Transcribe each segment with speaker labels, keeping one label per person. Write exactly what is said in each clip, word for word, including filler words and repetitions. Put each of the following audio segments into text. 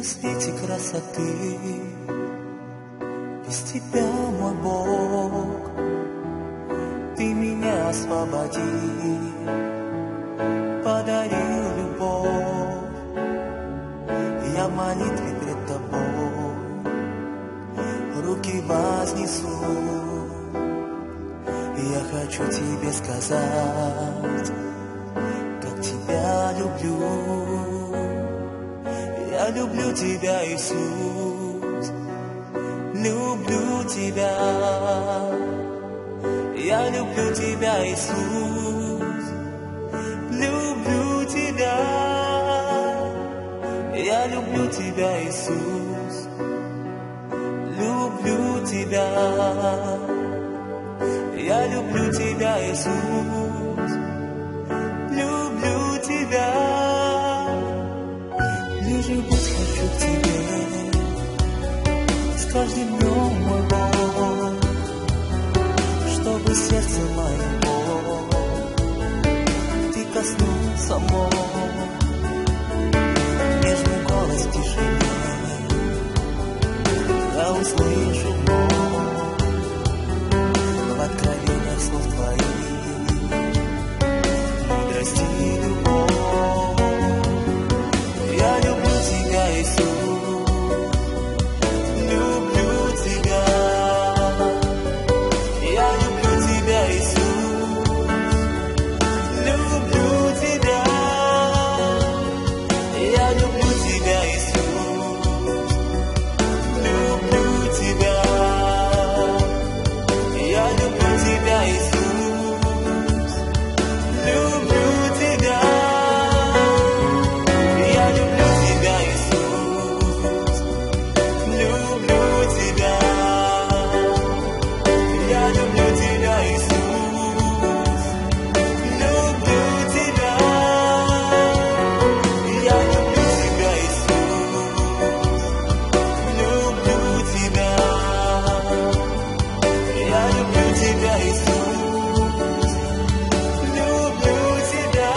Speaker 1: свете красоты. Без тебя, мой Бог, ты меня освободи, подарил любовь. Я в молитве пред тобой руки вознесу. Я хочу тебе сказать, как тебя люблю. Я люблю тебя, Иисус, люблю тебя. Я люблю тебя, Иисус, люблю тебя. Я люблю тебя, Иисус, люблю тебя. Я люблю тебя, Иисус, люблю тебя. Ближе быть хочу к тебе с каждым днем, мой Бог, чтобы сердце моего ты коснулся мой. Нежный голос в тишине я услышу вновь в откровениях слов твоих, мудрости и любовь. Я люблю тебя, Иисус, люблю тебя. Я люблю тебя, Иисус, люблю тебя. Я люблю тебя, Иисус, люблю тебя. Я люблю тебя, Иисус, люблю тебя. Я люблю тебя, Иисус, люблю тебя. Я люблю тебя, Иисус, люблю тебя. Я люблю тебя, Иисус, люблю тебя. Я люблю тебя, Иисус, люблю тебя.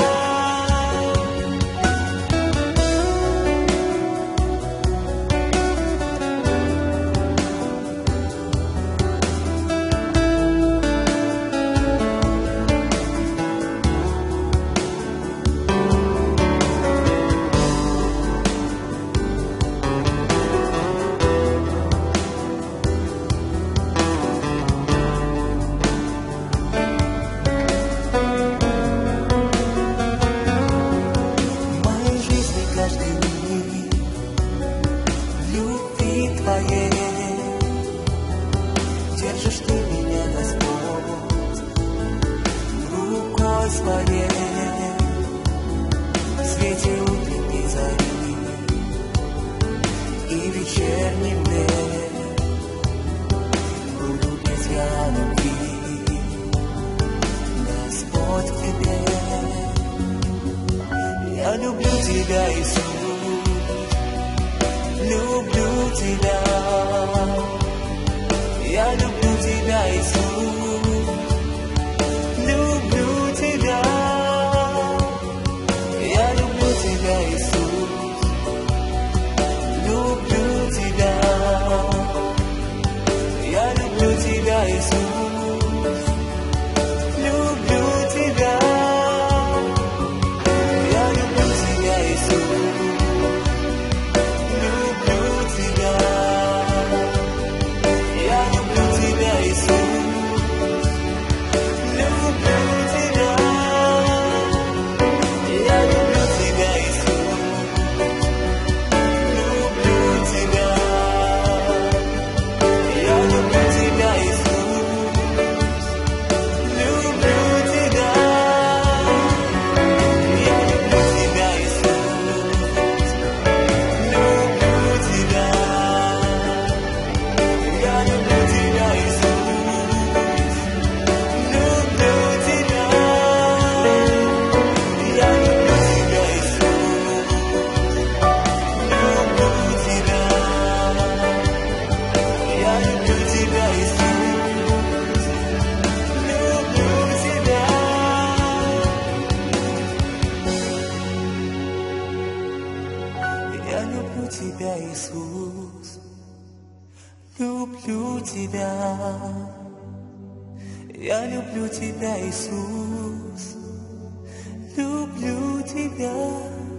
Speaker 1: В моей жизни каждый миг в любви твоей держишь ты меня, Господь, рукой своей. В свете утренней зари и вечернем дне буду петь я любви, Господь, к тебе. Я люблю тебя, Иисус, люблю тебя. Я люблю тебя, Иисус, люблю тебя. Я люблю тебя, Иисус, люблю тебя. Я люблю тебя, Иисус, люблю тебя. Я люблю тебя, Иисус, люблю тебя. Я люблю тебя, Иисус, тебя, Иисус, люблю тебя. Я люблю тебя, Иисус, люблю тебя.